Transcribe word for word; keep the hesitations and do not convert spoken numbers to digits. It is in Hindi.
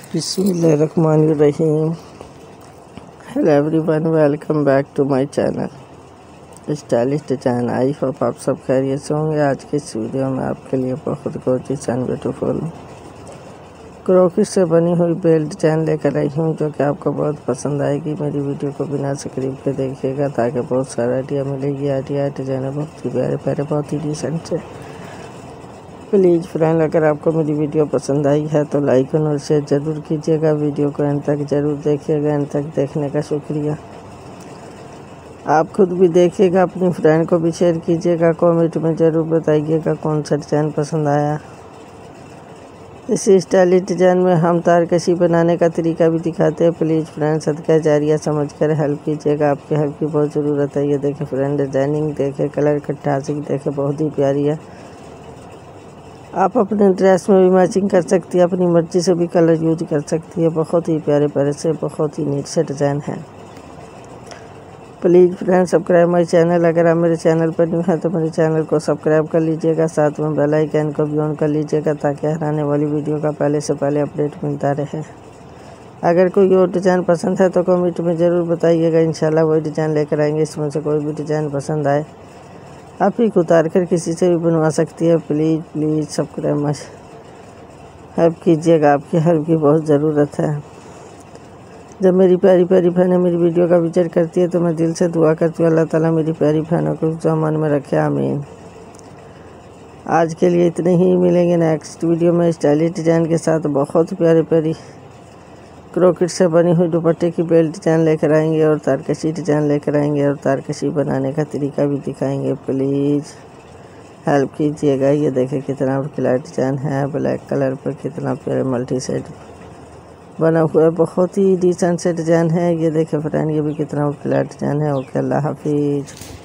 बिस्मिल्लाहिर्रहमानिर्रहीम। Hello everyone, welcome back to my channel stylish design. I hope आप सब खैरियत से होंगे। आज की इस वीडियो में आपके लिए बहुत गोर्जियस एंड ब्यूटीफुल क्रोकेट से बनी हुई बेल्ट डिजाइन लेकर आई हूँ, जो कि आपको बहुत पसंद आएगी। मेरी वीडियो को बिना स्क्रिप के देखिएगा ताकि बहुत सारा आइडिया मिलेगी। आइडिया डिजाइन बहुत ही प्यारे प्यारे बहुत ही डिसेंट से। प्लीज़ फ्रेंड, अगर आपको मेरी वीडियो पसंद आई है तो लाइक और शेयर ज़रूर कीजिएगा। वीडियो को एंड तक ज़रूर देखिएगा। एंड तक देखने का शुक्रिया। आप खुद भी देखिएगा, अपनी फ्रेंड को भी शेयर कीजिएगा। कमेंट में ज़रूर बताइएगा कौन सा डिज़ाइन पसंद आया। इस स्टाइलिश डिज़ाइन में हम तारकशी बनाने का तरीका भी दिखाते हैं। प्लीज़ फ्रेंड, सदका जारिया समझकर हेल्प कीजिएगा। आपकी हेल्प की बहुत ज़रूरत है। ये देखें फ्रेंड, डिज़ाइनिंग देखें, कलर कट्टासी देखें, बहुत ही प्यारी है। आप अपने ड्रेस में भी मैचिंग कर सकती है, अपनी मर्ज़ी से भी कलर यूज कर सकती है। बहुत ही प्यारे प्यारे से बहुत ही नीट से डिज़ाइन है। Please friend, subscribe my channel. अगर आप मेरे चैनल पर न्यू हैं तो मेरे चैनल को सब्सक्राइब कर लीजिएगा। साथ में बेल आइकन को भी ऑन कर लीजिएगा ताकि हर आने वाली वीडियो का पहले से पहले अपडेट मिलता रहे। अगर कोई और डिज़ाइन पसंद है तो कमेंट में ज़रूर बताइएगा। इंशाल्लाह वही डिज़ाइन लेकर आएंगे। इसमें से कोई भी डिज़ाइन पसंद आए आप ही को उतार कर किसी से भी बनवा सकती है। Please please subscribe much help कीजिएगा। आपकी हेल्प की बहुत ज़रूरत है। जब मेरी प्यारी प्यारी बहनें मेरी वीडियो का विजिट करती है तो मैं दिल से दुआ करती हूँ अल्लाह ताला मेरी प्यारी बहनों को जो मन में रखे, आमीन। आज के लिए इतने ही, मिलेंगे नेक्स्ट वीडियो में स्टाइलिश डिज़ाइन के साथ। बहुत प्यारी प्यारी क्रोकेट से बनी हुई दुपट्टे की बेल्ट डिज़ाइन लेकर आएंगे और तारकशी डिज़ाइन लेकर आएंगे और तारकशी बनाने का तरीका भी दिखाएंगे। प्लीज़ हेल्प कीजिएगा। ये देखें कितना क्लियर डिज़ाइन है। ब्लैक कलर पर कितना प्यारे मल्टी सेट बना हुआ है। बहुत ही डिसेंट से डिज़ाइन है। ये देखें फ्रेंड, ये भी कितना क्लियर डिज़ाइन है। ओके, अल्लाह हाफिज़।